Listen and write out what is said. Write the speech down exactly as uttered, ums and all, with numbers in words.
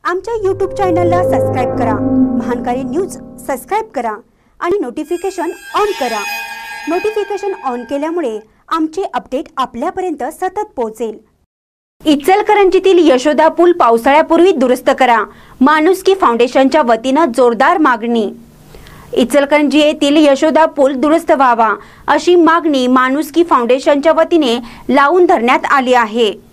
आमच्या यूट्यूब चॅनलला सबस्क्राइब करा, महानकारी न्यूज सबस्क्राइब करा आणि नोटिफिकेशन ऑन करा। नोटिफिकेशन ऑन केल्यामुळे आमचे अपडेट आपल्यापर्यंत सतत पोहोचेल। इचलकरंजीतील यशोदा पूल पावसाळ्यापूर्वी दुरुस्त करा, माणुसकी फाउंडेशनच्या वतीने जोरदार मागणी। इचलकरंजी येथील यशोदा पूल दुरुस्त व्हावा अशी मागणी माणुसकी फाउंडेशनच्या वतीने लावून धरण्यात आली आहे।